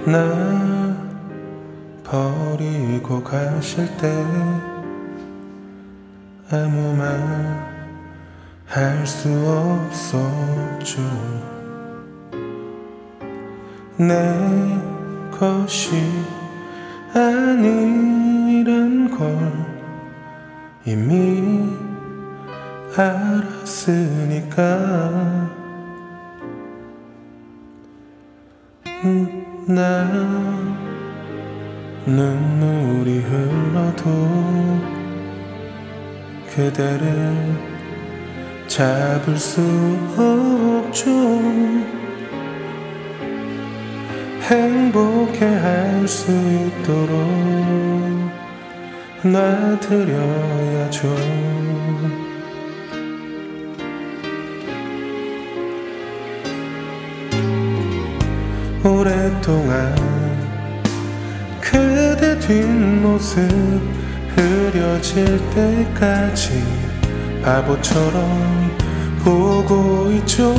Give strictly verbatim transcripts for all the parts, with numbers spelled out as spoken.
날 버리고 가실 때 아무 말 할 수 없었죠. 내 것이 아니란 걸 이미 알았으니까 나 눈물이 흘러도 그대를 잡을 수 없죠. 행복해 할 수 있도록 놔드려야죠. 오랫동안 그대 뒷모습 흐려질 때까지 바보처럼 보고 있죠.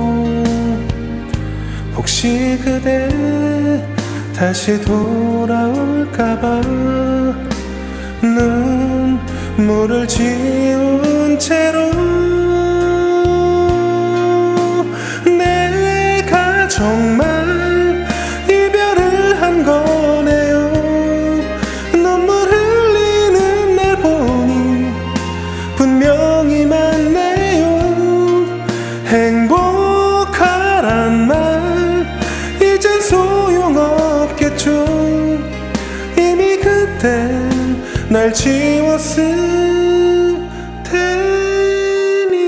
혹시 그대 다시 돌아올까봐 눈물을 지운 채로 내가 정말 이별을 한 거네요. 눈물 흘리는 날 보니 분명히 맞네요. 행복하란 말 이젠 소용없겠죠. 이미 그때 날 지웠을 테니.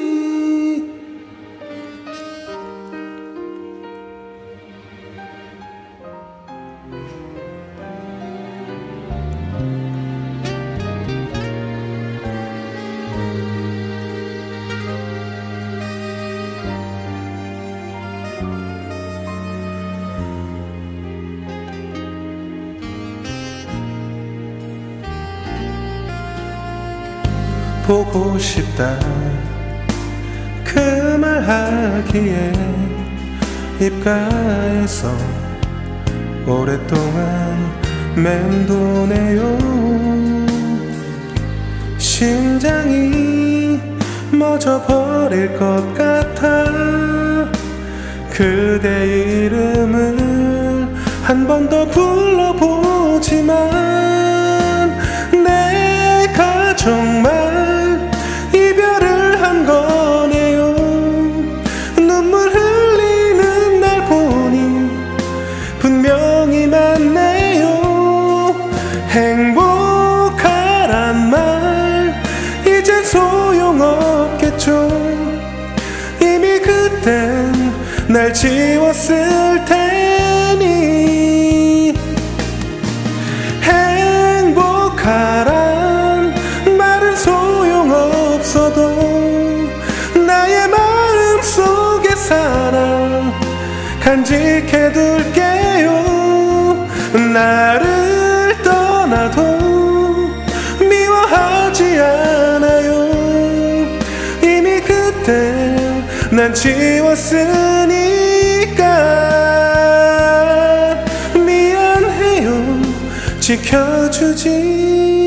보고 싶다 그 말 하기에 입가에서 오랫동안 맴도네요. 심장이 멎어버릴 것 같아 그대 이름을 한 번 더 불러보지만 내가 정말 이별을 한 거네요. 눈물 흘리는 날 보니 분명히 맞네요. 행복하란 말 이젠 소용없겠죠. 이미 그땐 날 지웠을 테니. 행복하란 말은 소용없어도 나의 마음속의 사랑 간직해둘게요. 나를 떠나도 미워하지 않아요. 이미 그때 난 지웠으니까 미안해요. 지켜주지